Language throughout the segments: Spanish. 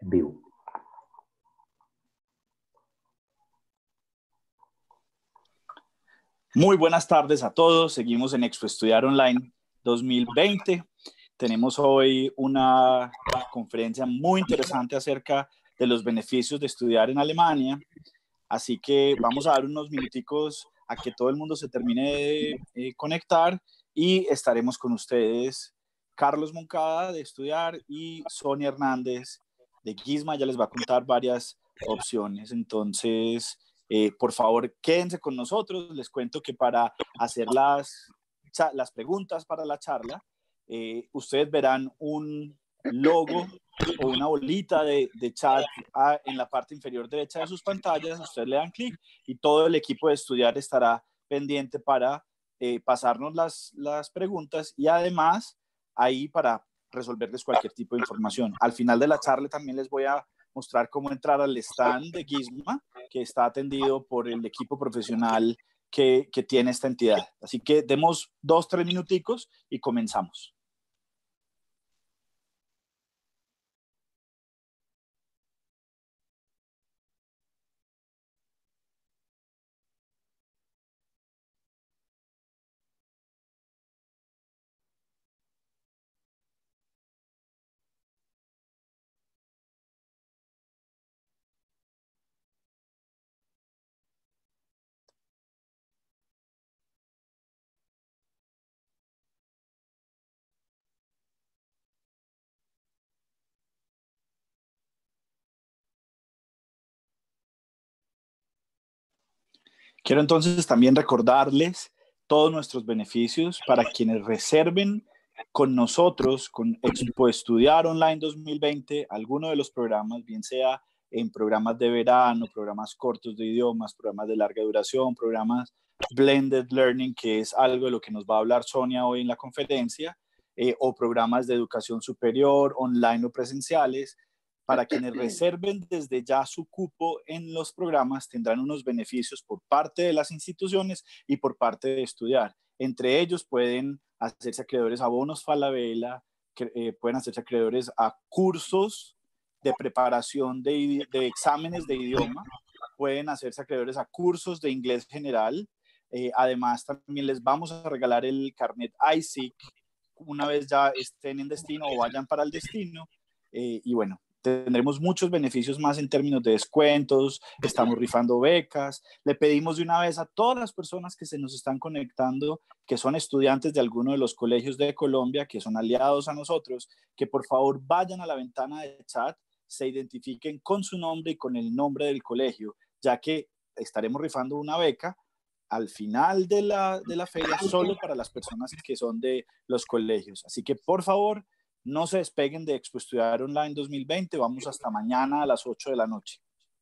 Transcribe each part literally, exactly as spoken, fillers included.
en vivo. Muy buenas tardes a todos. Seguimos en Expo Estudiar Online dos mil veinte. Tenemos hoy una conferencia muy interesante acerca de los beneficios de estudiar en Alemania. Así que vamos a dar unos minuticos a que todo el mundo se termine de eh, conectar y estaremos con ustedes Carlos Moncada de Estudiar y Sonia Hernández de Gizma. Ya les va a contar varias opciones. Entonces, eh, por favor, quédense con nosotros. Les cuento que para hacer las, las preguntas para la charla, eh, ustedes verán un logo o una bolita de, de chat a, en la parte inferior derecha de sus pantallas. Ustedes le dan clic y todo el equipo de Estudiar estará pendiente para eh, pasarnos las, las preguntas y además ahí para resolverles cualquier tipo de información. Al final de la charla también les voy a mostrar cómo entrar al stand de Gizma, que está atendido por el equipo profesional que, que tiene esta entidad. Así que demos dos, tres minuticos y comenzamos. Quiero entonces también recordarles todos nuestros beneficios para quienes reserven con nosotros, con Expo Estudiar Online dos mil veinte, alguno de los programas, bien sea en programas de verano, programas cortos de idiomas, programas de larga duración, programas Blended Learning, que es algo de lo que nos va a hablar Sonia hoy en la conferencia, eh, o programas de educación superior, online o presenciales. Para quienes reserven desde ya su cupo en los programas, tendrán unos beneficios por parte de las instituciones y por parte de Estudiar. Entre ellos pueden hacerse acreedores a bonos Falabella, que, eh, pueden hacerse acreedores a cursos de preparación de, de exámenes de idioma, pueden hacerse acreedores a cursos de inglés general. Eh, además, también les vamos a regalar el carnet I S E C una vez ya estén en destino o vayan para el destino. Eh, y bueno, tendremos muchos beneficios más en términos de descuentos, estamos rifando becas. Le pedimos de una vez a todas las personas que se nos están conectando, que son estudiantes de alguno de los colegios de Colombia, que son aliados a nosotros, que por favor vayan a la ventana de chat, se identifiquen con su nombre y con el nombre del colegio, ya que estaremos rifando una beca al final de la, de la feria solo para las personas que son de los colegios. Así que por favor, no se despeguen de Expo Estudiar Online dos mil veinte. Vamos hasta mañana a las ocho de la noche.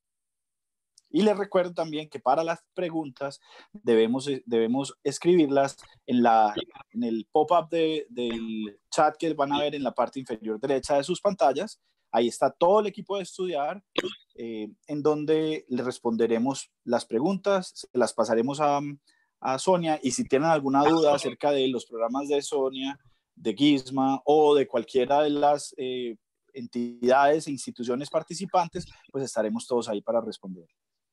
Y les recuerdo también que para las preguntas debemos, debemos escribirlas en, la, en el pop-up de, del chat que van a ver en la parte inferior derecha de sus pantallas. Ahí está todo el equipo de Estudiar, eh, en donde le responderemos las preguntas, se las pasaremos a, a Sonia, y si tienen alguna duda acerca de los programas de Sonia, de Gizma o de cualquiera de las eh, entidades e instituciones participantes, pues estaremos todos ahí para responder.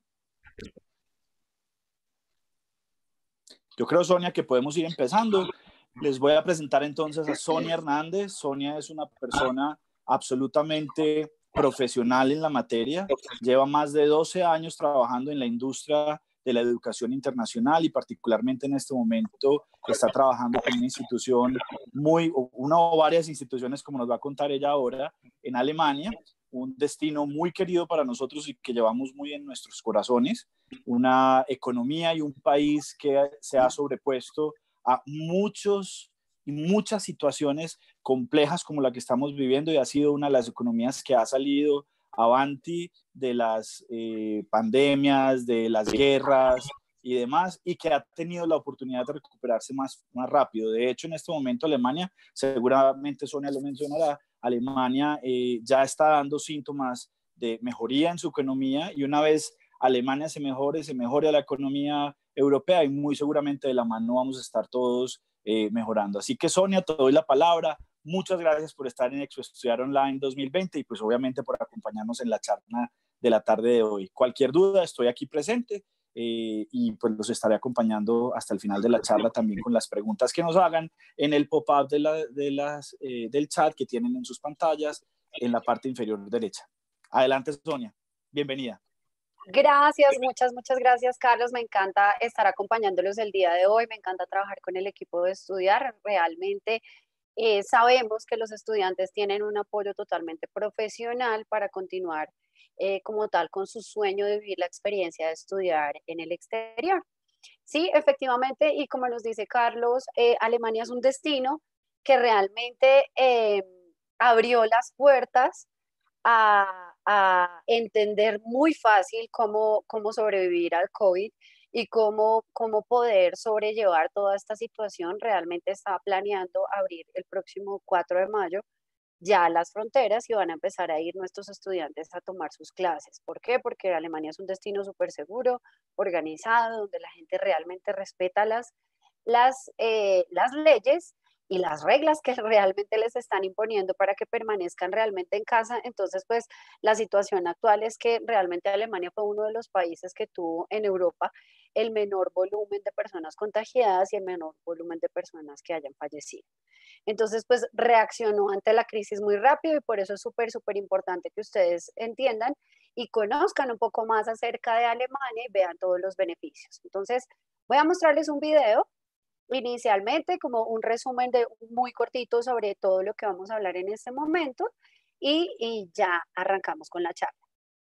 Yo creo, Sonia, que podemos ir empezando. Les voy a presentar entonces a Sonia Hernández. Sonia es una persona absolutamente profesional en la materia. Lleva más de doce años trabajando en la industria de la educación internacional y particularmente en este momento está trabajando con una institución muy, una o varias instituciones, como nos va a contar ella ahora, en Alemania, un destino muy querido para nosotros y que llevamos muy en nuestros corazones, una economía y un país que se ha sobrepuesto a muchos y muchas situaciones complejas como la que estamos viviendo y ha sido una de las economías que ha salido avanti de las eh, pandemias, de las guerras y demás, y que ha tenido la oportunidad de recuperarse más, más rápido. De hecho, en este momento Alemania, seguramente Sonia lo mencionará, Alemania eh, ya está dando síntomas de mejoría en su economía, y una vez Alemania se mejore, se mejore la economía europea y muy seguramente de la mano vamos a estar todos eh, mejorando. Así que Sonia, te doy la palabra muchas gracias por estar en Expo Estudiar Online dos mil veinte y pues obviamente por acompañarnos en la charla de la tarde de hoy. Cualquier duda, estoy aquí presente eh, y pues los estaré acompañando hasta el final de la charla también con las preguntas que nos hagan en el pop-up de la, de las, eh, del chat que tienen en sus pantallas en la parte inferior derecha. Adelante, Sonia. Bienvenida. Gracias, muchas, muchas gracias, Carlos. Me encanta estar acompañándolos el día de hoy. Me encanta trabajar con el equipo de Estudiar. Realmente eh, sabemos que los estudiantes tienen un apoyo totalmente profesional para continuar eh, como tal con su sueño de vivir la experiencia de estudiar en el exterior. Sí, efectivamente, y como nos dice Carlos, eh, Alemania es un destino que realmente eh, abrió las puertas a, a entender muy fácil cómo, cómo sobrevivir al COVID y cómo, cómo poder sobrellevar toda esta situación. Realmente está planeando abrir el próximo cuatro de mayo ya las fronteras y van a empezar a ir nuestros estudiantes a tomar sus clases. ¿Por qué? Porque Alemania es un destino súper seguro, organizado, donde la gente realmente respeta las, las, eh, las leyes y las reglas que realmente les están imponiendo para que permanezcan realmente en casa. Entonces, pues la situación actual es que realmente Alemania fue uno de los países que tuvo en Europa el menor volumen de personas contagiadas y el menor volumen de personas que hayan fallecido. Entonces, pues reaccionó ante la crisis muy rápido y por eso es súper, súper importante que ustedes entiendan y conozcan un poco más acerca de Alemania y vean todos los beneficios. Entonces, voy a mostrarles un video inicialmente como un resumen de muy cortito sobre todo lo que vamos a hablar en este momento y, y ya arrancamos con la charla.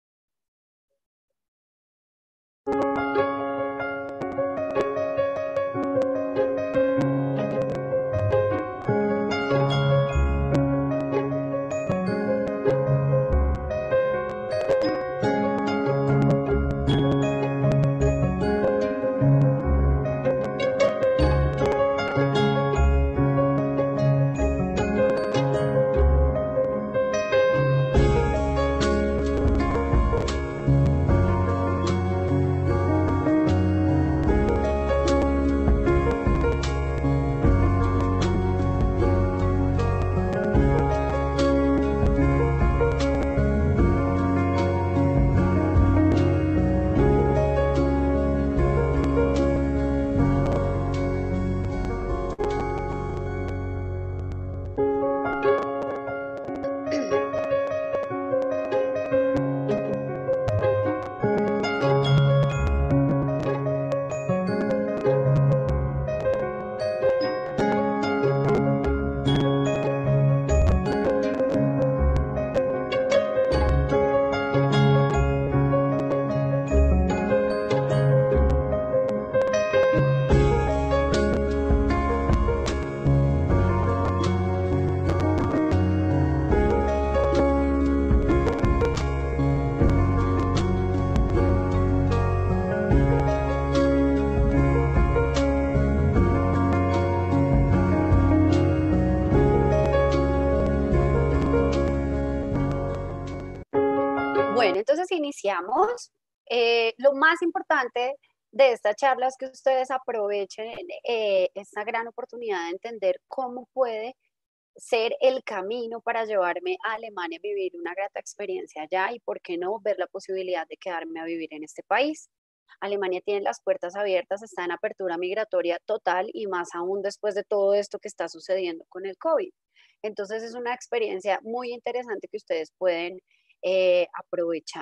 Bueno, entonces iniciamos. Eh, lo más importante de esta charla es que ustedes aprovechen eh, esta gran oportunidad de entender cómo puede ser el camino para llevarme a Alemania a vivir una grata experiencia allá y, por qué no, ver la posibilidad de quedarme a vivir en este país. Alemania tiene las puertas abiertas, está en apertura migratoria total y más aún después de todo esto que está sucediendo con el COVID. Entonces es una experiencia muy interesante que ustedes pueden eh, aprovechar.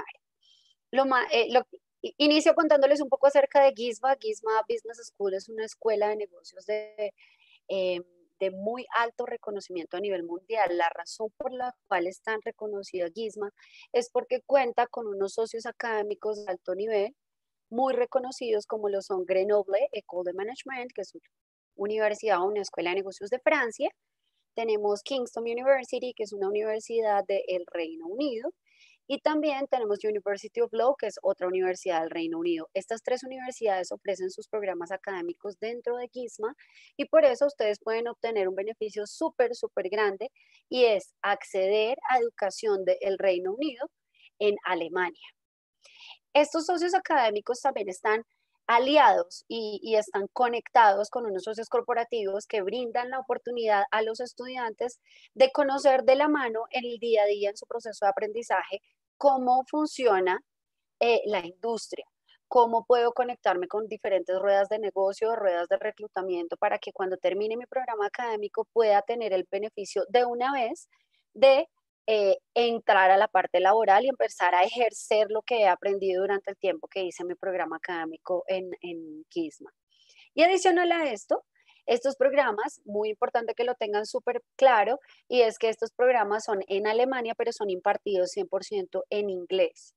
Lo más, eh, lo, inicio contándoles un poco acerca de GISMA. GISMA Business School es una escuela de negocios de, eh, de muy alto reconocimiento a nivel mundial. La razón por la cual es tan reconocida GISMA es porque cuenta con unos socios académicos de alto nivel, muy reconocidos como lo son Grenoble École de Management, que es una universidad o una escuela de negocios de Francia. Tenemos Kingston University, que es una universidad del Reino Unido. Y también tenemos University of Law, que es otra universidad del Reino Unido. Estas tres universidades ofrecen sus programas académicos dentro de GISMA y por eso ustedes pueden obtener un beneficio súper, súper grande y es acceder a educación del Reino Unido en Alemania. Estos socios académicos también están aliados y, y están conectados con unos socios corporativos que brindan la oportunidad a los estudiantes de conocer de la mano en el día a día, en su proceso de aprendizaje, cómo funciona eh, la industria, cómo puedo conectarme con diferentes ruedas de negocio, ruedas de reclutamiento, para que cuando termine mi programa académico pueda tener el beneficio de una vez de eh, entrar a la parte laboral y empezar a ejercer lo que he aprendido durante el tiempo que hice mi programa académico en, en Kisma. Y adicional a esto, estos programas, muy importante que lo tengan súper claro, y es que estos programas son en Alemania, pero son impartidos cien por ciento en inglés.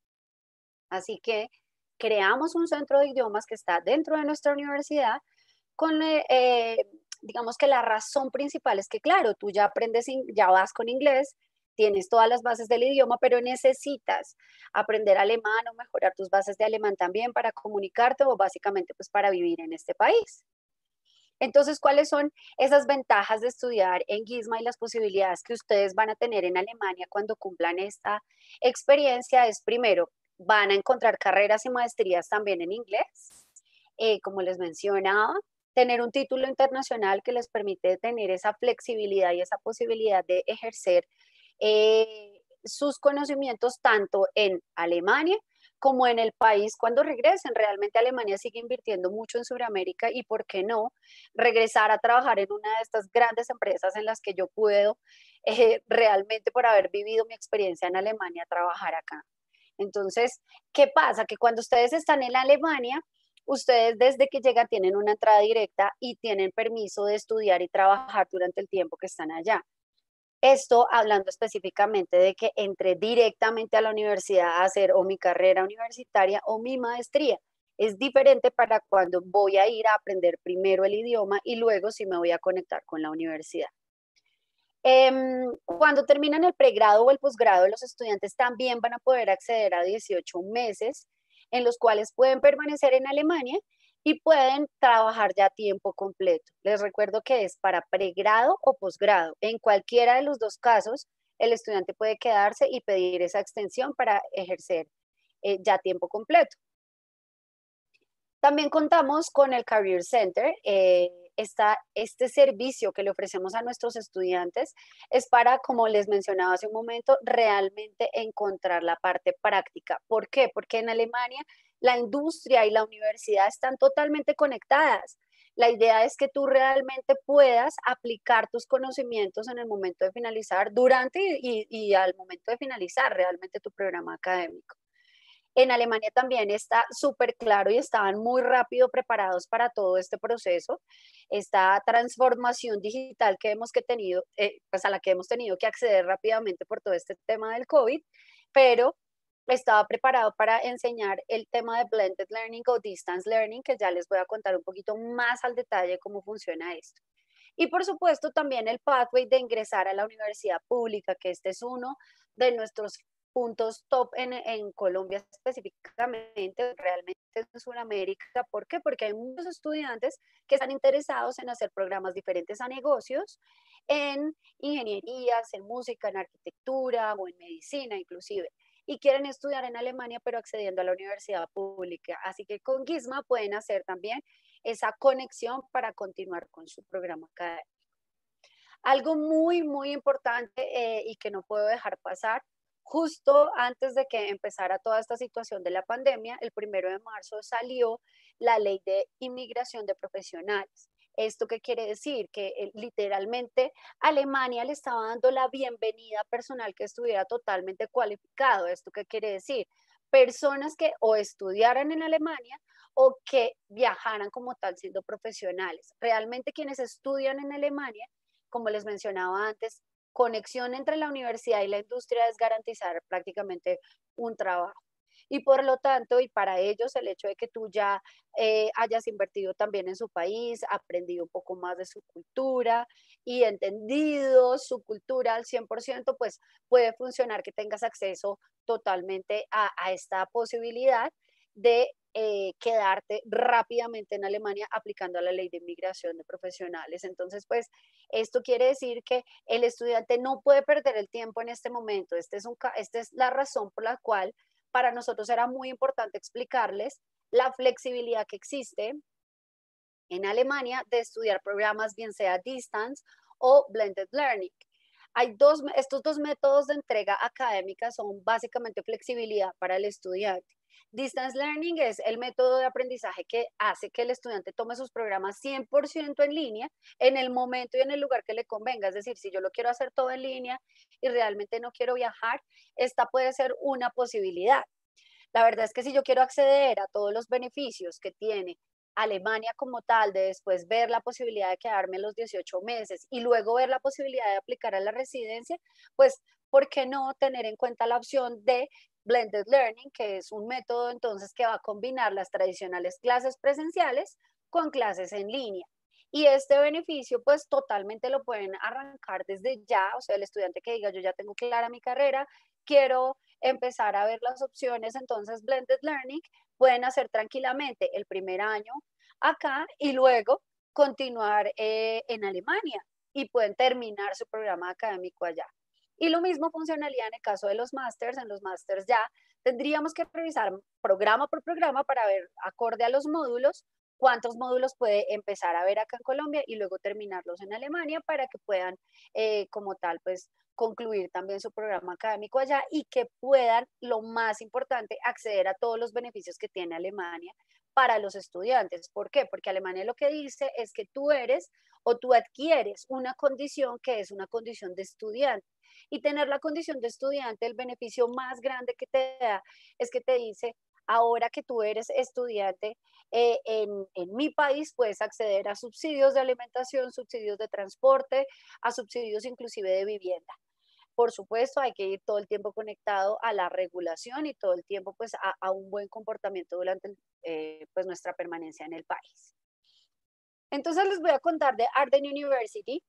Así que creamos un centro de idiomas que está dentro de nuestra universidad con, eh, eh, digamos que la razón principal es que, claro, tú ya aprendes, ya vas con inglés, tienes todas las bases del idioma, pero necesitas aprender alemán o mejorar tus bases de alemán también para comunicarte o básicamente pues para vivir en este país. Entonces, ¿cuáles son esas ventajas de estudiar en GISMA y las posibilidades que ustedes van a tener en Alemania cuando cumplan esta experiencia? Es primero, van a encontrar carreras y maestrías también en inglés, eh, como les mencionaba, tener un título internacional que les permite tener esa flexibilidad y esa posibilidad de ejercer eh, sus conocimientos tanto en Alemania como en el país cuando regresen. Realmente Alemania sigue invirtiendo mucho en Sudamérica y, ¿por qué no?, regresar a trabajar en una de estas grandes empresas en las que yo puedo eh, realmente, por haber vivido mi experiencia en Alemania, trabajar acá. Entonces, ¿qué pasa? Que cuando ustedes están en Alemania, ustedes desde que llegan tienen una entrada directa y tienen permiso de estudiar y trabajar durante el tiempo que están allá. Esto hablando específicamente de que entré directamente a la universidad a hacer o mi carrera universitaria o mi maestría. Es diferente para cuando voy a ir a aprender primero el idioma y luego sí me voy a conectar con la universidad. Em, cuando terminan el pregrado o el posgrado, los estudiantes también van a poder acceder a dieciocho meses en los cuales pueden permanecer en Alemania y pueden trabajar ya a tiempo completo. Les recuerdo que es para pregrado o posgrado. En cualquiera de los dos casos, el estudiante puede quedarse y pedir esa extensión para ejercer eh, ya a tiempo completo. También contamos con el Career Center. Eh, está este servicio que le ofrecemos a nuestros estudiantes es para, como les mencionaba hace un momento, realmente encontrar la parte práctica. ¿Por qué? Porque en Alemania la industria y la universidad están totalmente conectadas. La idea es que tú realmente puedas aplicar tus conocimientos en el momento de finalizar, durante y, y al momento de finalizar realmente tu programa académico. En Alemania también está súper claro y estaban muy rápido preparados para todo este proceso, esta transformación digital que hemos que tenido, eh, pues a la que hemos tenido que acceder rápidamente por todo este tema del COVID, pero estaba preparado para enseñar el tema de blended learning o distance learning, que ya les voy a contar un poquito más al detalle cómo funciona esto. Y por supuesto también el pathway de ingresar a la universidad pública, que este es uno de nuestros puntos top en, en Colombia específicamente, realmente en Sudamérica. ¿Por qué? Porque hay muchos estudiantes que están interesados en hacer programas diferentes a negocios, en ingenierías, en música, en arquitectura o en medicina inclusive, y quieren estudiar en Alemania pero accediendo a la universidad pública. Así que con GISMA pueden hacer también esa conexión para continuar con su programa académico. Algo muy, muy importante eh, y que no puedo dejar pasar, justo antes de que empezara toda esta situación de la pandemia, el primero de marzo salió la ley de inmigración de profesionales. ¿Esto qué quiere decir? Que eh, literalmente Alemania le estaba dando la bienvenida a personal que estuviera totalmente cualificado. ¿Esto qué quiere decir? Personas que o estudiaran en Alemania o que viajaran como tal siendo profesionales. Realmente quienes estudian en Alemania, como les mencionaba antes, conexión entre la universidad y la industria es garantizar prácticamente un trabajo. Y por lo tanto, y para ellos, el hecho de que tú ya eh, hayas invertido también en su país, aprendido un poco más de su cultura y entendido su cultura al cien por ciento, pues puede funcionar que tengas acceso totalmente a, a esta posibilidad de eh, quedarte rápidamente en Alemania aplicando la ley de inmigración de profesionales. Entonces, pues, esto quiere decir que el estudiante no puede perder el tiempo en este momento. Este es un, esta es la razón por la cual para nosotros era muy importante explicarles la flexibilidad que existe en Alemania de estudiar programas bien sea distance o blended learning. Hay dos, estos dos métodos de entrega académica son básicamente flexibilidad para el estudiante. Distance Learning es el método de aprendizaje que hace que el estudiante tome sus programas cien por ciento en línea en el momento y en el lugar que le convenga. Es decir, si yo lo quiero hacer todo en línea y realmente no quiero viajar, esta puede ser una posibilidad. La verdad es que si yo quiero acceder a todos los beneficios que tiene Alemania como tal, de después ver la posibilidad de quedarme los dieciocho meses y luego ver la posibilidad de aplicar a la residencia, pues, ¿por qué no tener en cuenta la opción de blended learning, que es un método entonces que va a combinar las tradicionales clases presenciales con clases en línea? Y este beneficio, pues totalmente lo pueden arrancar desde ya, o sea, el estudiante que diga, yo ya tengo clara mi carrera, quiero empezar a ver las opciones, entonces blended learning, pueden hacer tranquilamente el primer año acá y luego continuar eh, en Alemania y pueden terminar su programa académico allá. Y lo mismo funcionaría en el caso de los másters. En los másters ya tendríamos que revisar programa por programa para ver, acorde a los módulos, cuántos módulos puede empezar a ver acá en Colombia y luego terminarlos en Alemania para que puedan, eh, como tal, pues concluir también su programa académico allá y que puedan, lo más importante, acceder a todos los beneficios que tiene Alemania para los estudiantes. ¿Por qué? Porque Alemania lo que dice es que tú eres o tú adquieres una condición que es una condición de estudiante. Y tener la condición de estudiante, el beneficio más grande que te da es que te dice, ahora que tú eres estudiante eh, en, en mi país, puedes acceder a subsidios de alimentación, subsidios de transporte, a subsidios inclusive de vivienda. Por supuesto, hay que ir todo el tiempo conectado a la regulación y todo el tiempo pues a, a un buen comportamiento durante eh, pues nuestra permanencia en el país. Entonces les voy a contar de Arden University.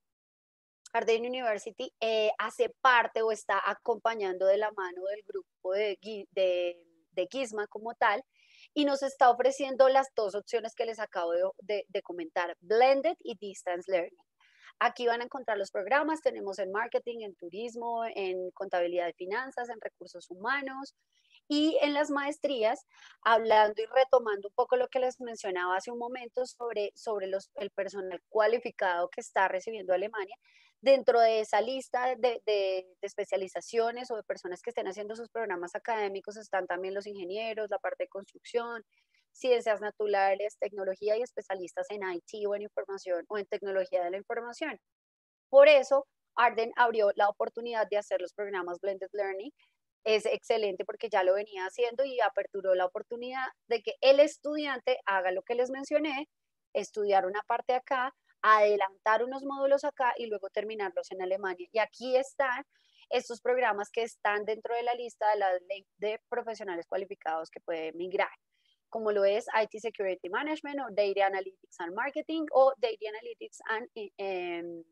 Arden University eh, hace parte o está acompañando de la mano del grupo de, de, de GISMA como tal y nos está ofreciendo las dos opciones que les acabo de, de, de comentar, Blended y Distance Learning. Aquí van a encontrar los programas, tenemos en marketing, en turismo, en contabilidad de finanzas, en recursos humanos y en las maestrías, hablando y retomando un poco lo que les mencionaba hace un momento sobre, sobre los, el personal cualificado que está recibiendo Alemania. Dentro de esa lista de, de, de especializaciones o de personas que estén haciendo sus programas académicos están también los ingenieros, la parte de construcción, ciencias naturales, tecnología y especialistas en I T o en información o en tecnología de la información. Por eso, Arden abrió la oportunidad de hacer los programas Blended Learning. Es excelente porque ya lo venía haciendo y aperturó la oportunidad de que el estudiante haga lo que les mencioné, estudiar una parte acá, adelantar unos módulos acá y luego terminarlos en Alemania. Y aquí están estos programas que están dentro de la lista de la ley de profesionales cualificados que pueden migrar, como lo es I T Security Management o Data Analytics and Marketing o Data Analytics and um,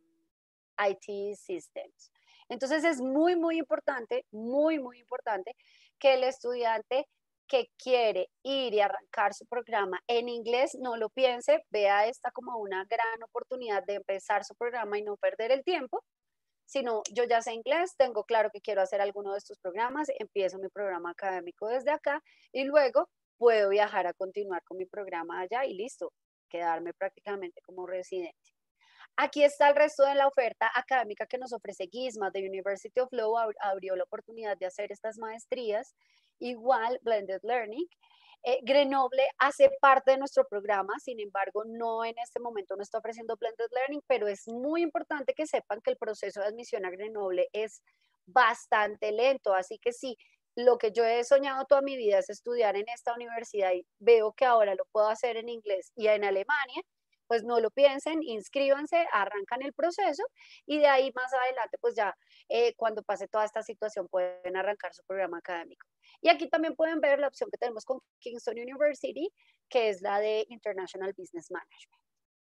I T Systems. Entonces es muy, muy importante, muy, muy importante que el estudiante que quiere ir y arrancar su programa en inglés no lo piense, vea esta como una gran oportunidad de empezar su programa y no perder el tiempo, sino yo ya sé inglés, tengo claro que quiero hacer alguno de estos programas, empiezo mi programa académico desde acá y luego puedo viajar a continuar con mi programa allá y listo, quedarme prácticamente como residente. Aquí está el resto de la oferta académica que nos ofrece GISMA. The University of Law abrió la oportunidad de hacer estas maestrías, igual Blended Learning. Eh, Grenoble hace parte de nuestro programa, sin embargo, no en este momento no está ofreciendo Blended Learning, pero es muy importante que sepan que el proceso de admisión a Grenoble es bastante lento, así que sí, lo que yo he soñado toda mi vida es estudiar en esta universidad y veo que ahora lo puedo hacer en inglés y en Alemania, pues no lo piensen, inscríbanse, arrancan el proceso y de ahí más adelante, pues ya eh, cuando pase toda esta situación pueden arrancar su programa académico. Y aquí también pueden ver la opción que tenemos con Kingston University, que es la de International Business Management.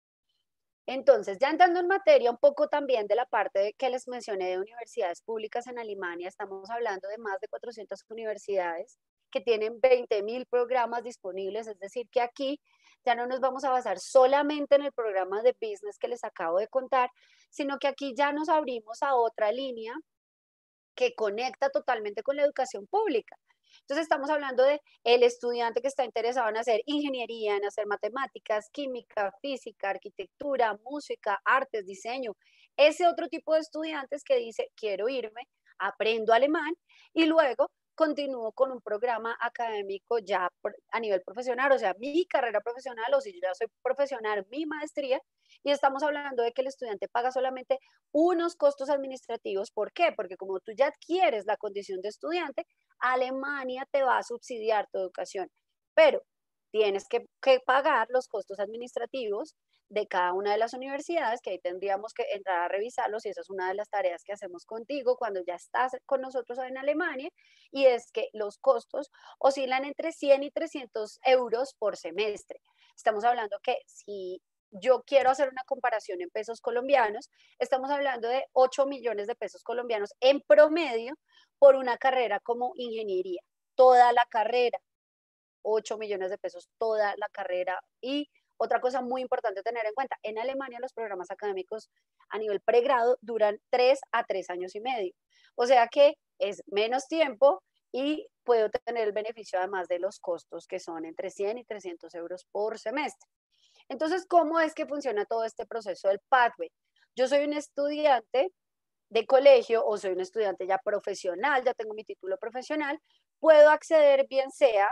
Entonces, ya entrando en materia un poco también de la parte que les mencioné de universidades públicas en Alemania, estamos hablando de más de cuatrocientas universidades que tienen veinte mil programas disponibles, es decir, que aquí ya no nos vamos a basar solamente en el programa de business que les acabo de contar, sino que aquí ya nos abrimos a otra línea que conecta totalmente con la educación pública. Entonces estamos hablando de el estudiante que está interesado en hacer ingeniería, en hacer matemáticas, química, física, arquitectura, música, artes, diseño. Ese otro tipo de estudiantes que dice, quiero irme, aprendo alemán y luego continúo con un programa académico ya a nivel profesional, o sea, mi carrera profesional, o si yo ya soy profesional, mi maestría, y estamos hablando de que el estudiante paga solamente unos costos administrativos. ¿Por qué? Porque como tú ya adquieres la condición de estudiante, Alemania te va a subsidiar tu educación, pero tienes que, que pagar los costos administrativos de cada una de las universidades, que ahí tendríamos que entrar a revisarlos, y esa es una de las tareas que hacemos contigo cuando ya estás con nosotros en Alemania, y es que los costos oscilan entre cien y trescientos euros por semestre. Estamos hablando que si yo quiero hacer una comparación en pesos colombianos, estamos hablando de ocho millones de pesos colombianos en promedio por una carrera como ingeniería, toda la carrera, ocho millones de pesos toda la carrera. Y otra cosa muy importante tener en cuenta, en Alemania los programas académicos a nivel pregrado duran tres a tres años y medio. O sea que es menos tiempo y puedo tener el beneficio además de los costos que son entre cien y trescientos euros por semestre. Entonces, ¿cómo es que funciona todo este proceso del pathway? Yo soy un estudiante de colegio o soy un estudiante ya profesional, ya tengo mi título profesional, puedo acceder bien sea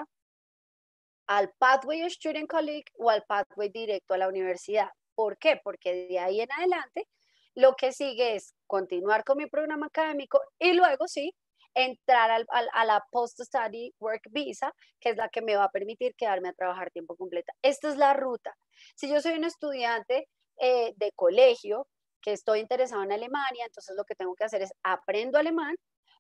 al Pathway Student Colleague o al Pathway directo a la universidad. ¿Por qué? Porque de ahí en adelante lo que sigue es continuar con mi programa académico y luego sí, entrar al, al, a la Post-Study Work Visa, que es la que me va a permitir quedarme a trabajar tiempo completo. Esta es la ruta. Si yo soy un estudiante eh, de colegio que estoy interesado en Alemania, entonces lo que tengo que hacer es aprendo alemán,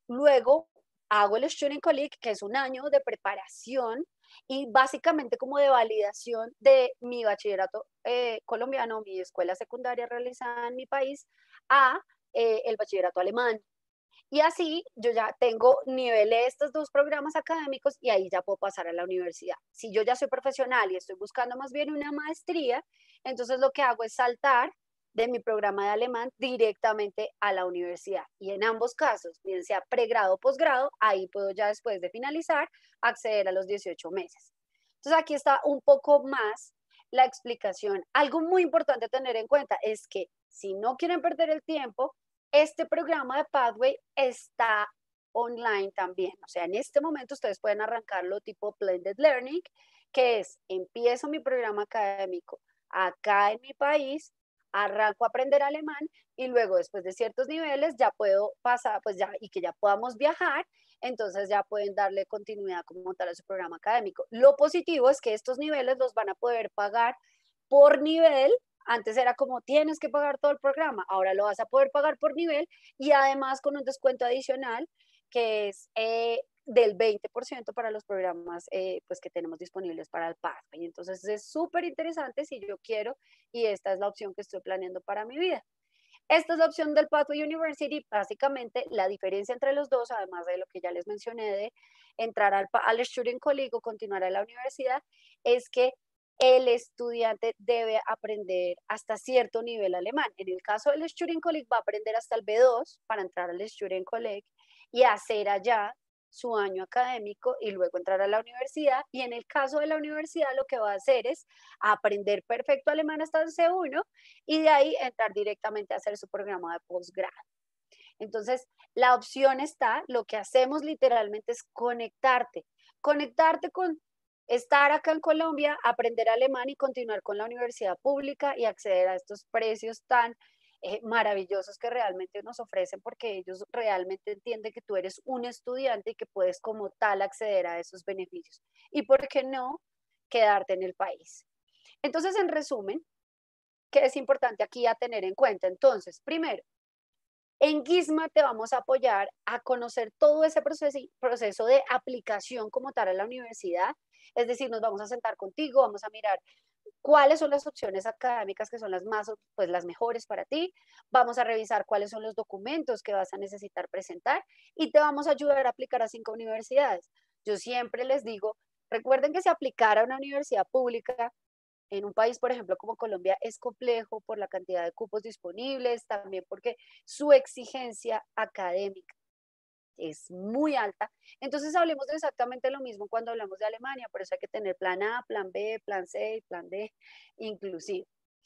luego hago el Student Colleague, que es un año de preparación y básicamente como de validación de mi bachillerato eh, colombiano, mi escuela secundaria realizada en mi país, a eh, el bachillerato alemán. Y así yo ya tengo nivel de estos dos programas académicos y ahí ya puedo pasar a la universidad. Si yo ya soy profesional y estoy buscando más bien una maestría, entonces lo que hago es saltar de mi programa de alemán directamente a la universidad. Y en ambos casos, bien sea pregrado o posgrado, ahí puedo ya después de finalizar acceder a los dieciocho meses. Entonces aquí está un poco más la explicación. Algo muy importante a tener en cuenta es que si no quieren perder el tiempo, este programa de Pathway está online también. O sea, en este momento ustedes pueden arrancarlo tipo Blended Learning, que es, empiezo mi programa académico acá en mi país, arranco a aprender alemán y luego después de ciertos niveles ya puedo pasar, pues ya, y que ya podamos viajar, entonces ya pueden darle continuidad como tal a su programa académico. Lo positivo es que estos niveles los van a poder pagar por nivel. Antes era como tienes que pagar todo el programa, ahora lo vas a poder pagar por nivel y además con un descuento adicional que es eh, del veinte por ciento para los programas eh, pues que tenemos disponibles para el Pathway. Entonces es súper interesante si yo quiero y esta es la opción que estoy planeando para mi vida. Esta es la opción del Pathway University. Básicamente la diferencia entre los dos, además de lo que ya les mencioné de entrar al, al Student Colleague o continuar a la universidad, es que el estudiante debe aprender hasta cierto nivel alemán. En el caso del Student Colleague va a aprender hasta el B dos para entrar al Student Colleague y hacer allá su año académico y luego entrar a la universidad. Y en el caso de la universidad lo que va a hacer es aprender perfecto alemán hasta el C uno y de ahí entrar directamente a hacer su programa de posgrado. Entonces, la opción está, lo que hacemos literalmente es conectarte, conectarte con estar acá en Colombia, aprender alemán y continuar con la universidad pública y acceder a estos precios tan eh, maravillosos que realmente nos ofrecen porque ellos realmente entienden que tú eres un estudiante y que puedes como tal acceder a esos beneficios. Y por qué no quedarte en el país. Entonces, en resumen, ¿qué es importante aquí a tener en cuenta? Entonces, primero, en Gizma te vamos a apoyar a conocer todo ese proceso, proceso de aplicación como tal a la universidad. Es decir, nos vamos a sentar contigo, vamos a mirar cuáles son las opciones académicas que son las más, pues las mejores para ti. Vamos a revisar cuáles son los documentos que vas a necesitar presentar y te vamos a ayudar a aplicar a cinco universidades. Yo siempre les digo, recuerden que si aplicar a una universidad pública en un país, por ejemplo, como Colombia, es complejo por la cantidad de cupos disponibles, también porque su exigencia académica es muy alta. Entonces hablemos de exactamente lo mismo cuando hablamos de Alemania, por eso hay que tener plan A, plan B, plan C y plan D inclusive.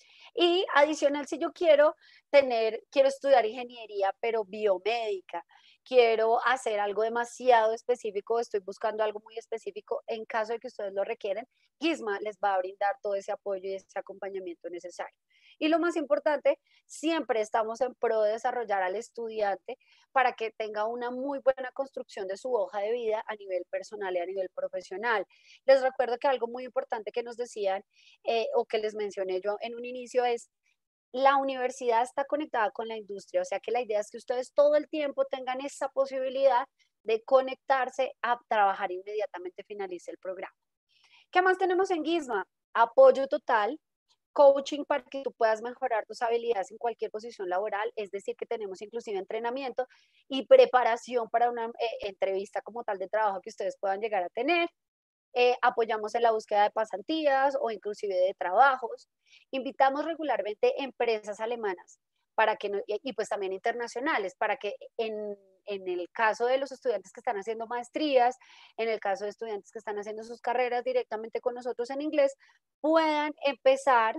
Y adicional, si yo quiero tener, quiero estudiar ingeniería, pero biomédica, quiero hacer algo demasiado específico, estoy buscando algo muy específico, en caso de que ustedes lo requieren, GISMA les va a brindar todo ese apoyo y ese acompañamiento necesario. Y lo más importante, siempre estamos en pro de desarrollar al estudiante para que tenga una muy buena construcción de su hoja de vida a nivel personal y a nivel profesional. Les recuerdo que algo muy importante que nos decían eh, o que les mencioné yo en un inicio es la universidad está conectada con la industria, o sea que la idea es que ustedes todo el tiempo tengan esa posibilidad de conectarse a trabajar inmediatamente finalice el programa. ¿Qué más tenemos en GISMA? Apoyo total, coaching para que tú puedas mejorar tus habilidades en cualquier posición laboral, es decir, que tenemos inclusive entrenamiento y preparación para una eh, entrevista como tal de trabajo que ustedes puedan llegar a tener. Eh, apoyamos en la búsqueda de pasantías o inclusive de trabajos. Invitamos regularmente empresas alemanas para que, y pues también internacionales, para que en, en el caso de los estudiantes que están haciendo maestrías, en el caso de estudiantes que están haciendo sus carreras directamente con nosotros en inglés, puedan empezar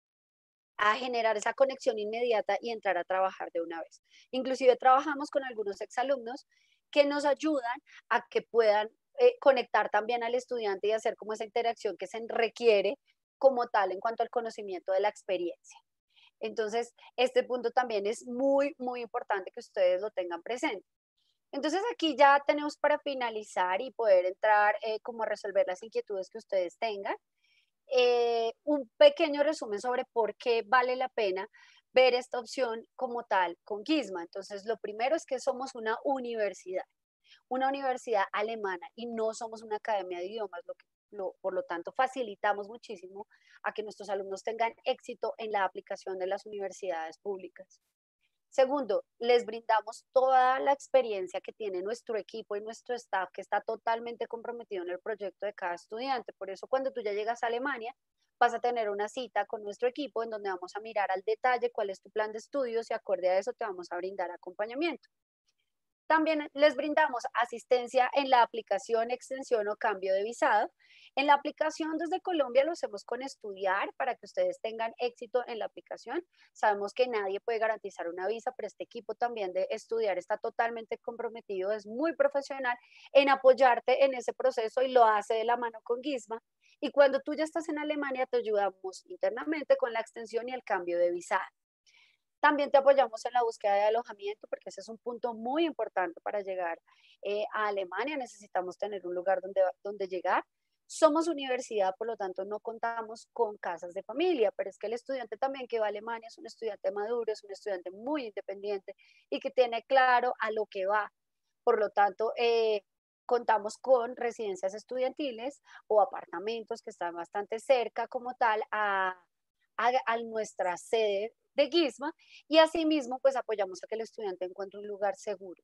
a generar esa conexión inmediata y entrar a trabajar de una vez. Inclusive trabajamos con algunos exalumnos que nos ayudan a que puedan eh, conectar también al estudiante y hacer como esa interacción que se requiere como tal en cuanto al conocimiento de la experiencia. Entonces, este punto también es muy, muy importante que ustedes lo tengan presente. Entonces, aquí ya tenemos para finalizar y poder entrar eh, como a resolver las inquietudes que ustedes tengan. Eh, un pequeño resumen sobre por qué vale la pena ver esta opción como tal con GISMA. Entonces, lo primero es que somos una universidad, una universidad alemana y no somos una academia de idiomas, lo que, lo, por lo tanto facilitamos muchísimo a que nuestros alumnos tengan éxito en la aplicación de las universidades públicas. Segundo, les brindamos toda la experiencia que tiene nuestro equipo y nuestro staff que está totalmente comprometido en el proyecto de cada estudiante. Por eso cuando tú ya llegas a Alemania, vas a tener una cita con nuestro equipo en donde vamos a mirar al detalle cuál es tu plan de estudios y acorde a eso te vamos a brindar acompañamiento. También les brindamos asistencia en la aplicación, extensión o cambio de visado. En la aplicación desde Colombia lo hacemos con estudiar para que ustedes tengan éxito en la aplicación. Sabemos que nadie puede garantizar una visa, pero este equipo también de estudiar está totalmente comprometido, es muy profesional en apoyarte en ese proceso y lo hace de la mano con GISMA. Y cuando tú ya estás en Alemania, te ayudamos internamente con la extensión y el cambio de visado. También te apoyamos en la búsqueda de alojamiento porque ese es un punto muy importante para llegar eh, a Alemania. Necesitamos tener un lugar donde, donde llegar. Somos universidad, por lo tanto no contamos con casas de familia, pero es que el estudiante también que va a Alemania es un estudiante maduro, es un estudiante muy independiente y que tiene claro a lo que va. Por lo tanto, eh, contamos con residencias estudiantiles o apartamentos que están bastante cerca como tal a, a, a nuestra sede de GISMA y asimismo pues apoyamos a que el estudiante encuentre un lugar seguro.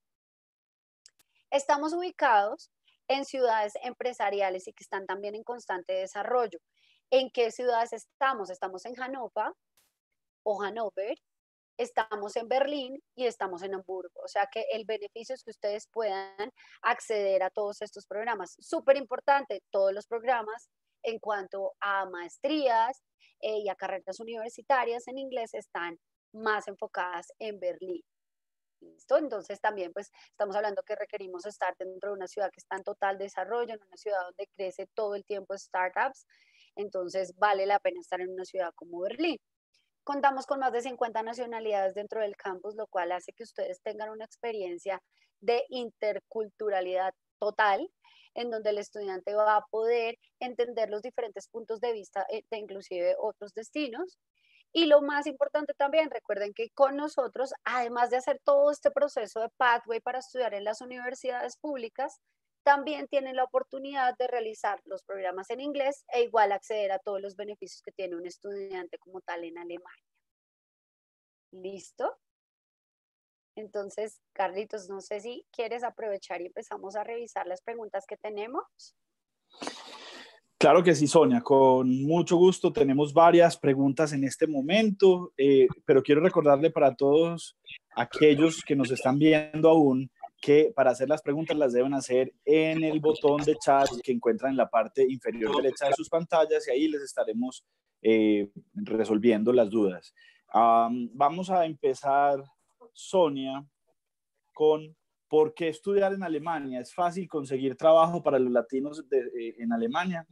Estamos ubicados en ciudades empresariales y que están también en constante desarrollo. ¿En qué ciudades estamos? Estamos en Hannover o Hannover, estamos en Berlín y estamos en Hamburgo. O sea que el beneficio es que ustedes puedan acceder a todos estos programas. Súper importante, todos los programas en cuanto a maestrías eh, y a carreras universitarias en inglés están más enfocadas en Berlín. ¿Listo? Entonces también pues estamos hablando que requerimos estar dentro de una ciudad que está en total desarrollo, en una ciudad donde crece todo el tiempo startups, entonces vale la pena estar en una ciudad como Berlín. Contamos con más de cincuenta nacionalidades dentro del campus, lo cual hace que ustedes tengan una experiencia de interculturalidad total, en donde el estudiante va a poder entender los diferentes puntos de vista de inclusive otros destinos. Y lo más importante también, recuerden que con nosotros, además de hacer todo este proceso de Pathway para estudiar en las universidades públicas, también tienen la oportunidad de realizar los programas en inglés e igual acceder a todos los beneficios que tiene un estudiante como tal en Alemania. ¿Listo? Entonces, Carlitos, no sé si quieres aprovechar y empezamos a revisar las preguntas que tenemos. Claro que sí, Sonia, con mucho gusto. Tenemos varias preguntas en este momento, eh, pero quiero recordarle para todos aquellos que nos están viendo aún que para hacer las preguntas las deben hacer en el botón de chat que encuentran en la parte inferior derecha de sus pantallas y ahí les estaremos eh, resolviendo las dudas. Um, vamos a empezar, Sonia, con ¿por qué estudiar en Alemania? ¿Es fácil conseguir trabajo para los latinos de, eh, en Alemania?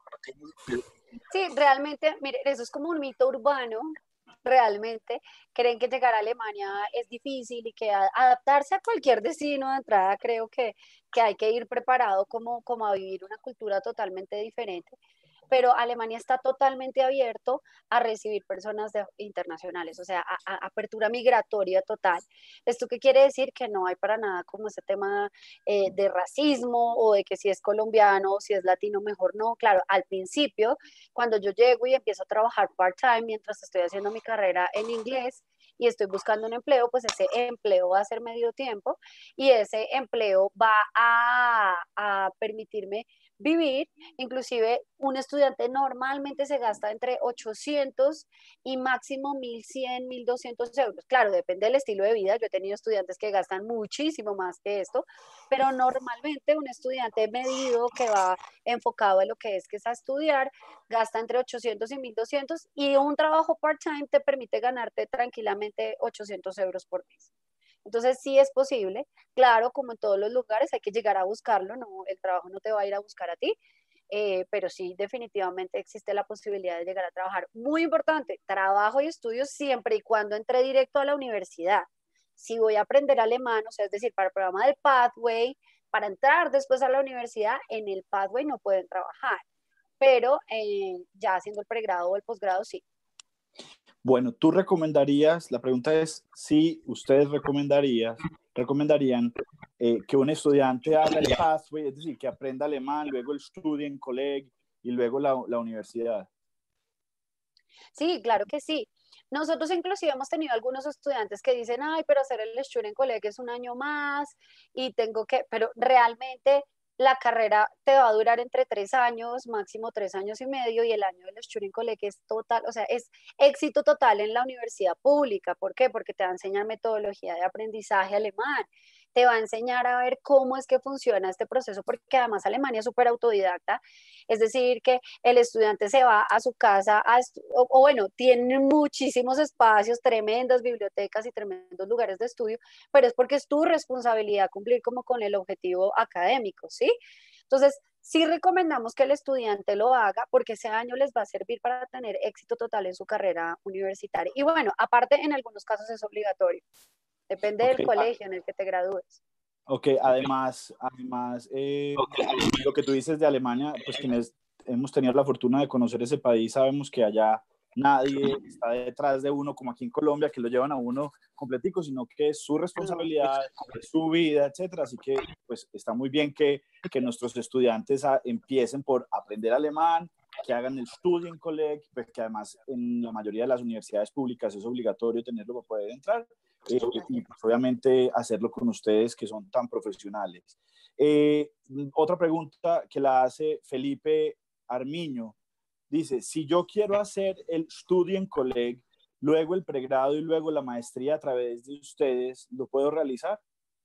Sí, realmente, mire, eso es como un mito urbano. Realmente creen que llegar a Alemania es difícil y que a, adaptarse a cualquier destino de entrada creo que, que hay que ir preparado como, como a vivir una cultura totalmente diferente. Pero Alemania está totalmente abierto a recibir personas de, internacionales, o sea, a, a apertura migratoria total. ¿Esto qué quiere decir? Que no hay para nada como ese tema eh, de racismo o de que si es colombiano o si es latino mejor no. Claro, al principio, cuando yo llego y empiezo a trabajar part-time mientras estoy haciendo mi carrera en inglés, y estoy buscando un empleo, pues ese empleo va a ser medio tiempo y ese empleo va a, a permitirme vivir. Inclusive un estudiante normalmente se gasta entre ochocientos y máximo mil cien, mil doscientos euros. Claro, depende del estilo de vida. Yo he tenido estudiantes que gastan muchísimo más que esto, pero normalmente un estudiante medido que va enfocado en lo que es que es a estudiar, gasta entre ochocientos y mil doscientos y un trabajo part-time te permite ganarte tranquilamente ochocientos euros por mes. Entonces sí es posible, claro, como en todos los lugares hay que llegar a buscarlo, no, el trabajo no te va a ir a buscar a ti, eh, pero sí definitivamente existe la posibilidad de llegar a trabajar. Muy importante, trabajo y estudios siempre y cuando entre directo a la universidad. Si voy a aprender alemán, o sea, es decir, para el programa del Pathway, para entrar después a la universidad, en el Pathway no pueden trabajar, pero eh, ya haciendo el pregrado o el posgrado sí. Bueno, tú recomendarías, la pregunta es si ustedes recomendarías, recomendarían eh, que un estudiante haga el pathway, es decir, que aprenda alemán, luego el Studienkolleg y luego la, la universidad. Sí, claro que sí. Nosotros inclusive hemos tenido algunos estudiantes que dicen, ay, pero hacer el Studienkolleg es un año más y tengo que, pero realmente la carrera te va a durar entre tres años, máximo tres años y medio, y el año del Studienkolleg es total, o sea, es éxito total en la universidad pública. ¿Por qué? Porque te va a enseñar metodología de aprendizaje alemán, te va a enseñar a ver cómo es que funciona este proceso, porque además Alemania es súper autodidacta, es decir, que el estudiante se va a su casa, a o, o bueno, tiene muchísimos espacios, tremendas bibliotecas y tremendos lugares de estudio, pero es porque es tu responsabilidad cumplir como con el objetivo académico, ¿sí? Entonces, sí recomendamos que el estudiante lo haga porque ese año les va a servir para tener éxito total en su carrera universitaria. Y bueno, aparte en algunos casos es obligatorio, depende Okay. del colegio en el que te gradúes. Ok, además, además eh, lo que tú dices de Alemania, pues quienes hemos tenido la fortuna de conocer ese país, sabemos que allá nadie está detrás de uno como aquí en Colombia, que lo llevan a uno completico, sino que es su responsabilidad, es su vida, etcétera. Así que pues está muy bien que, que nuestros estudiantes a, empiecen por aprender alemán, que hagan el Studienkolleg, pues que además en la mayoría de las universidades públicas es obligatorio tenerlo para poder entrar. Eh, y pues, obviamente hacerlo con ustedes que son tan profesionales. Eh, otra pregunta que la hace Felipe Armiño. Dice, si yo quiero hacer el Studienkolleg, luego el pregrado y luego la maestría a través de ustedes, ¿lo puedo realizar?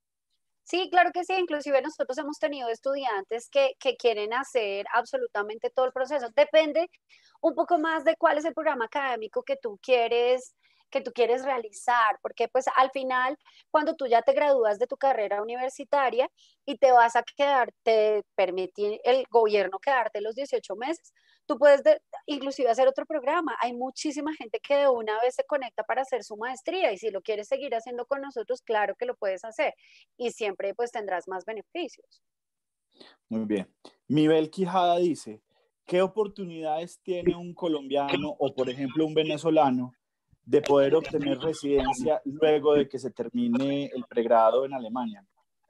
Sí, claro que sí. Inclusive nosotros hemos tenido estudiantes que, que quieren hacer absolutamente todo el proceso. Depende un poco más de cuál es el programa académico que tú quieres que tú quieres realizar, porque pues al final, cuando tú ya te gradúas de tu carrera universitaria y te vas a quedar, te permite el gobierno quedarte los dieciocho meses, tú puedes de, inclusive hacer otro programa. Hay muchísima gente que de una vez se conecta para hacer su maestría y si lo quieres seguir haciendo con nosotros, claro que lo puedes hacer y siempre pues tendrás más beneficios. Muy bien. Mibel Quijada dice, ¿qué oportunidades tiene un colombiano o por ejemplo un venezolano de poder obtener residencia luego de que se termine el pregrado en Alemania?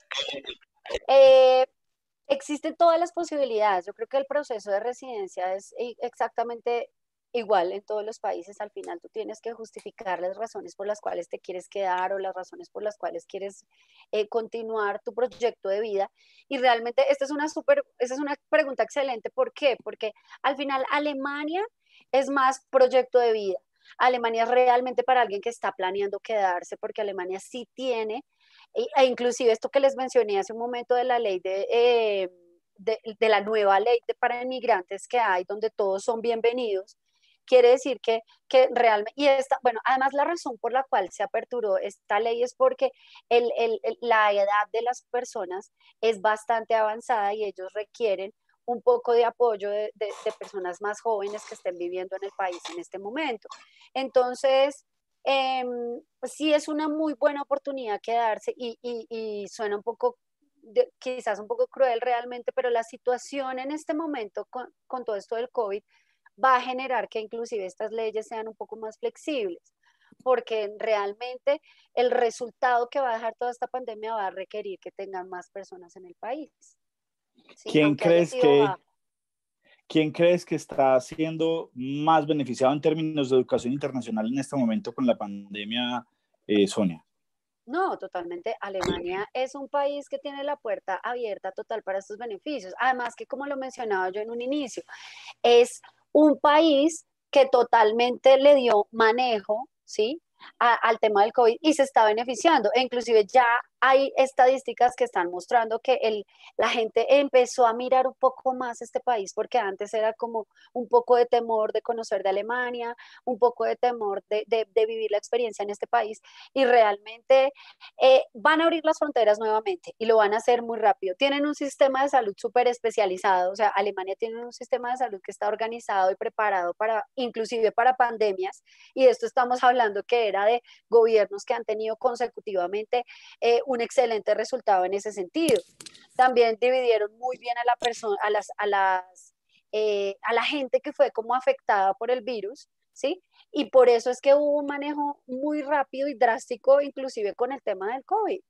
Eh, Existen todas las posibilidades. Yo creo que el proceso de residencia es exactamente igual en todos los países. Al final tú tienes que justificar las razones por las cuales te quieres quedar o las razones por las cuales quieres eh, continuar tu proyecto de vida. Y realmente esta es una súper, esta es una pregunta excelente. ¿Por qué? Porque al final Alemania es más proyecto de vida. Alemania es realmente para alguien que está planeando quedarse, porque Alemania sí tiene E, e inclusive esto que les mencioné hace un momento de la ley de... Eh, de, de la nueva ley de, para inmigrantes que hay, donde todos son bienvenidos, quiere decir que, que realmente, y esta, bueno, además la razón por la cual se aperturó esta ley es porque el, el, el, la edad de las personas es bastante avanzada y ellos requieren un poco de apoyo de, de, de personas más jóvenes que estén viviendo en el país en este momento. Entonces, eh, pues sí es una muy buena oportunidad quedarse y, y, y suena un poco de, quizás un poco cruel realmente, pero la situación en este momento con, con todo esto del COVID va a generar que inclusive estas leyes sean un poco más flexibles, porque realmente el resultado que va a dejar toda esta pandemia va a requerir que tengan más personas en el país, ¿sí? ¿Quién Aunque haya crees sido que, bajo. quién crees que está siendo más beneficiado en términos de educación internacional en este momento con la pandemia, eh, Sonia? No, totalmente. Alemania es un país que tiene la puerta abierta total para estos beneficios. Además que, como lo mencionaba yo en un inicio, es un país que totalmente le dio manejo, ¿sí? A, al tema del COVID y se está beneficiando. E inclusive ya hay estadísticas que están mostrando que el, la gente empezó a mirar un poco más este país porque antes era como un poco de temor de conocer de Alemania, un poco de temor de, de, de vivir la experiencia en este país y realmente eh, van a abrir las fronteras nuevamente y lo van a hacer muy rápido. Tienen un sistema de salud súper especializado, o sea, Alemania tiene un sistema de salud que está organizado y preparado para, inclusive para pandemias, y de esto estamos hablando que era de gobiernos que han tenido consecutivamente eh, un excelente resultado en ese sentido. También dividieron muy bien a la persona, a las, a las, eh, a la gente que fue como afectada por el virus, ¿sí? Y por eso es que hubo un manejo muy rápido y drástico, inclusive con el tema del COVID.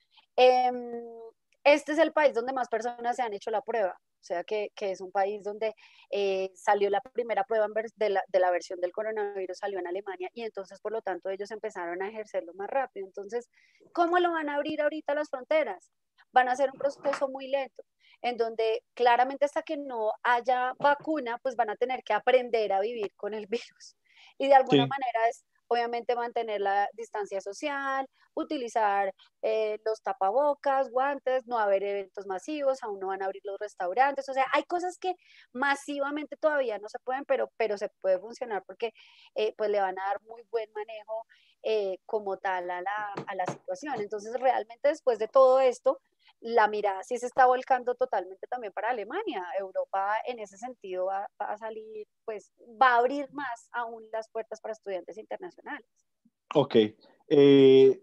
Eh, este es el país donde más personas se han hecho la prueba, o sea que, que es un país donde eh, salió la primera prueba de la, de la versión del coronavirus, salió en Alemania y entonces por lo tanto ellos empezaron a ejercerlo más rápido. Entonces, ¿cómo lo van a abrir ahorita las fronteras? Van a ser un proceso muy lento, en donde claramente hasta que no haya vacuna, pues van a tener que aprender a vivir con el virus. Y de alguna Sí. manera es obviamente mantener la distancia social, utilizar eh, los tapabocas, guantes, no haber eventos masivos, aún no van a abrir los restaurantes, o sea, hay cosas que masivamente todavía no se pueden, pero, pero se puede funcionar porque eh, pues le van a dar muy buen manejo eh, como tal a la, a la situación. Entonces, realmente después de todo esto, la mirada sí se está volcando totalmente también para Alemania. Europa en ese sentido va, va a salir, pues va a abrir más aún las puertas para estudiantes internacionales. Ok. Eh,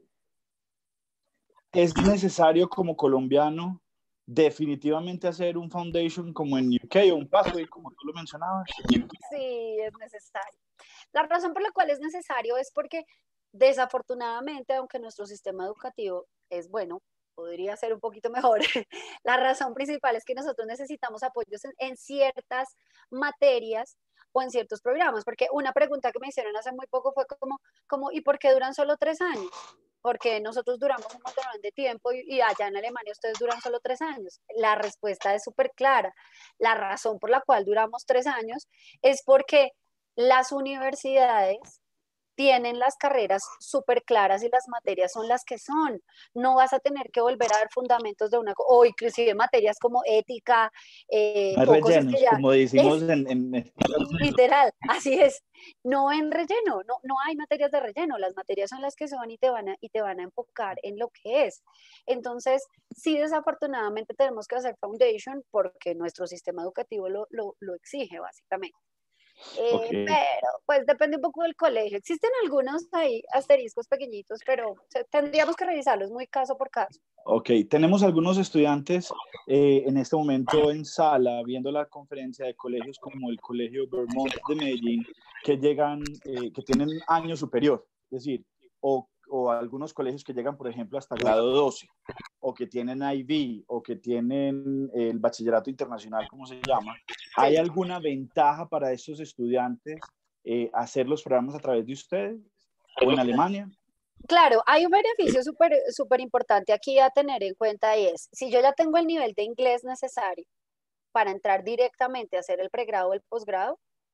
¿Es necesario como colombiano definitivamente hacer un foundation como en U K o un pathway como tú lo mencionabas? Sí, es necesario. La razón por la cual es necesario es porque desafortunadamente, aunque nuestro sistema educativo es bueno, podría ser un poquito mejor, la razón principal es que nosotros necesitamos apoyos en, en ciertas materias o en ciertos programas, porque una pregunta que me hicieron hace muy poco fue como, como ¿y por qué duran solo tres años? Porque nosotros duramos un montón de tiempo y, y allá en Alemania ustedes duran solo tres años. La respuesta es súper clara. La razón por la cual duramos tres años es porque las universidades tienen las carreras súper claras y las materias son las que son. No vas a tener que volver a ver fundamentos de una, o inclusive materias como ética, eh, Hay o cosas que rellenos, ya, como decimos es en, en Estados Unidos. literal, así es. No en relleno, no, no hay materias de relleno, las materias son las que son y te van a, y te van a enfocar en lo que es. Entonces, sí, desafortunadamente tenemos que hacer foundation porque nuestro sistema educativo lo, lo, lo exige, básicamente. Ok. Eh, pero pues depende un poco del colegio. Existen algunos ahí asteriscos pequeñitos, pero o sea, tendríamos que revisarlos muy caso por caso. Ok, tenemos algunos estudiantes eh, en este momento en sala viendo la conferencia de colegios como el Colegio Vermont de Medellín que llegan, eh, que tienen año superior, es decir, o, o algunos colegios que llegan, por ejemplo, hasta grado doce, o que tienen I B, o que tienen el bachillerato internacional, como se llama. ¿Hay Sí. alguna ventaja para estos estudiantes eh, hacer los programas a través de ustedes o en Alemania? Claro, hay un beneficio súper súper importante aquí a tener en cuenta y es, si yo ya tengo el nivel de inglés necesario para entrar directamente a hacer el pregrado o el posgrado,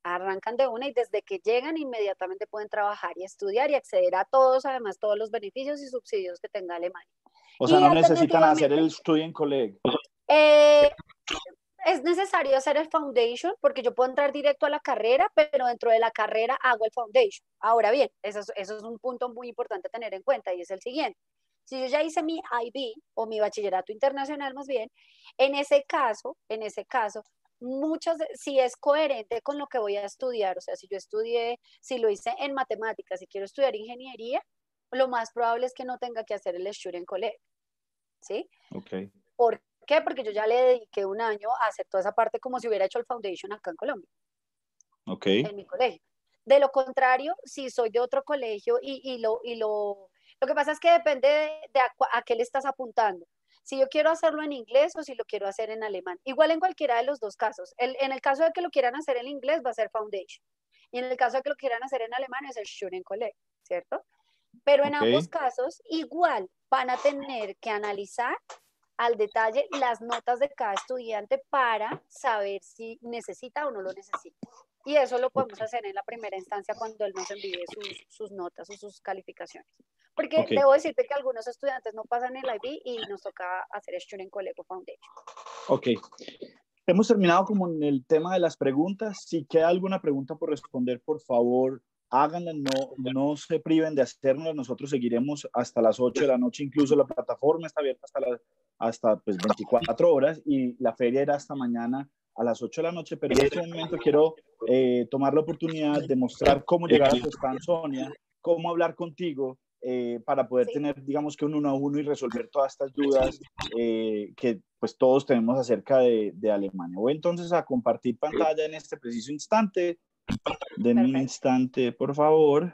arrancan de una y desde que llegan inmediatamente pueden trabajar y estudiar y acceder a todos, además todos los beneficios y subsidios que tenga Alemania. O sea, Y no necesitan hacer alternativamente, el Studienkolleg. eh, es necesario hacer el foundation porque yo puedo entrar directo a la carrera, pero dentro de la carrera hago el foundation. Ahora bien, eso es, eso es un punto muy importante a tener en cuenta y es el siguiente. Si yo ya hice mi I B o mi bachillerato internacional más bien, en ese caso, en ese caso, muchos, de, si es coherente con lo que voy a estudiar, o sea, si yo estudié, si lo hice en matemáticas, si quiero estudiar ingeniería, lo más probable es que no tenga que hacer el Studienkolleg, ¿sí? Ok. ¿Por qué? Porque yo ya le dediqué un año a hacer toda esa parte como si hubiera hecho el foundation acá en Colombia, Ok. en mi colegio. De lo contrario, si soy de otro colegio y, y, lo, y lo, lo que pasa es que depende de, de a, a qué le estás apuntando. Si yo quiero hacerlo en inglés o si lo quiero hacer en alemán. Igual en cualquiera de los dos casos. El, en el caso de que lo quieran hacer en inglés va a ser foundation. Y en el caso de que lo quieran hacer en alemán es el Studienkolleg, ¿cierto? Pero en ambos Ok. casos igual van a tener que analizar al detalle las notas de cada estudiante para saber si necesita o no lo necesita. Y eso lo podemos Ok. hacer en la primera instancia cuando él nos envíe sus, sus notas o sus calificaciones. Porque Ok. debo decirte que algunos estudiantes no pasan el I B y nos toca hacer Studienkolleg o Foundation. Ok. Hemos terminado como en el tema de las preguntas. Si queda alguna pregunta por responder, por favor, háganla. No, no se priven de hacerla. Nosotros seguiremos hasta las ocho de la noche. Incluso la plataforma está abierta hasta, la, hasta pues, veinticuatro horas y la feria era hasta mañana a las ocho de la noche. Pero en este momento quiero eh, tomar la oportunidad de mostrar cómo llegar a tu stand, Sonia, cómo hablar contigo, eh, para poder Sí. tener, digamos que un uno a uno y resolver todas estas dudas eh, que pues todos tenemos acerca de, de Alemania. Voy entonces a compartir pantalla en este preciso instante. Denme un Perfecto. instante, por favor.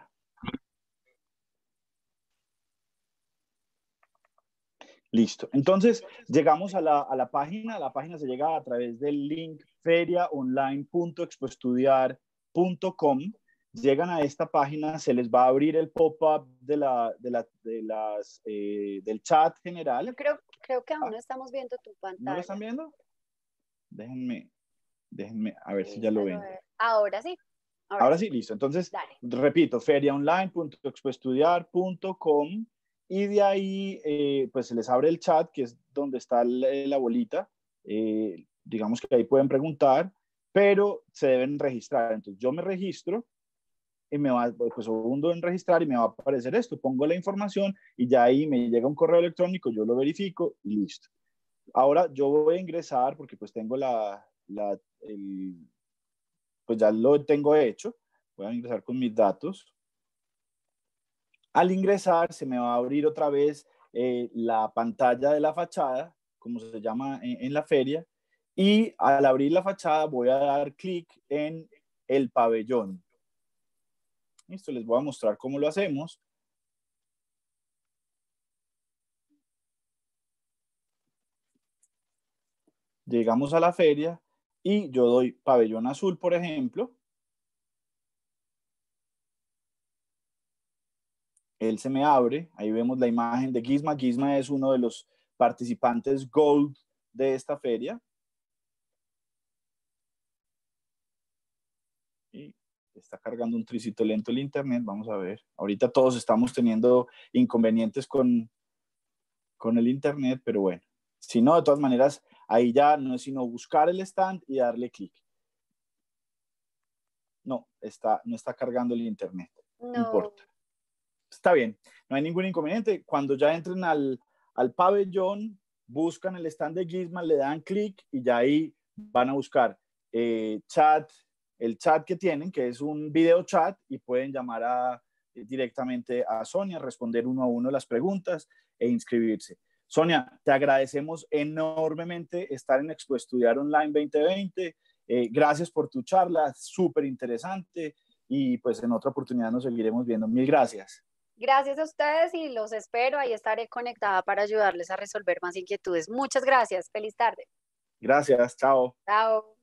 Listo. Entonces, llegamos a la, a la página. La página se llega a través del link feriaonline punto expoestudiar punto com. Llegan a esta página, se les va a abrir el pop-up de la, de la, de las, eh, del chat general. Yo creo, creo que aún Ah, no estamos viendo tu ¿no lo están pantalla. viendo? Déjenme, déjenme a ver si ya lo Déjalo ven. ver. Ahora sí, ahora Ahora sí. sí, listo. Entonces, Dale. repito, feriaonline punto expoestudiar punto com y de ahí eh, pues se les abre el chat, que es donde está la, la bolita. Eh, digamos que ahí pueden preguntar, pero se deben registrar. Entonces yo me registro y me va, pues hundo en registrar y me va a aparecer esto. Pongo la información y ya ahí me llega un correo electrónico, yo lo verifico y listo. Ahora yo voy a ingresar porque pues tengo la, la el, pues ya lo tengo hecho. Voy a ingresar con mis datos. Al ingresar se me va a abrir otra vez eh, la pantalla de la fachada, como se llama en, en la feria, y al abrir la fachada voy a dar clic en el pabellón. Listo, les voy a mostrar cómo lo hacemos. Llegamos a la feria y yo doy pabellón azul, por ejemplo. Él se me abre, ahí vemos la imagen de Gizma. Gizma es uno de los participantes Gold de esta feria. Y está cargando un tricito lento el internet, vamos a ver. Ahorita todos estamos teniendo inconvenientes con, con el internet, pero bueno. Si no, de todas maneras, ahí ya no es sino buscar el stand y darle clic. No, está, no está cargando el internet, no No. importa. Está bien, no hay ningún inconveniente. Cuando ya entren al, al pabellón, buscan el stand de Gizma, le dan clic y ya ahí van a buscar eh, chat, el chat que tienen, que es un video chat, y pueden llamar a, eh, directamente a Sonia, responder uno a uno las preguntas e inscribirse. Sonia, te agradecemos enormemente estar en Expo Estudiar Online veinte veinte. Eh, gracias por tu charla, súper interesante, y pues en otra oportunidad nos seguiremos viendo. Mil gracias. Gracias a ustedes y los espero. Ahí estaré conectada para ayudarles a resolver más inquietudes. Muchas gracias. Feliz tarde. Gracias, chao. Chao.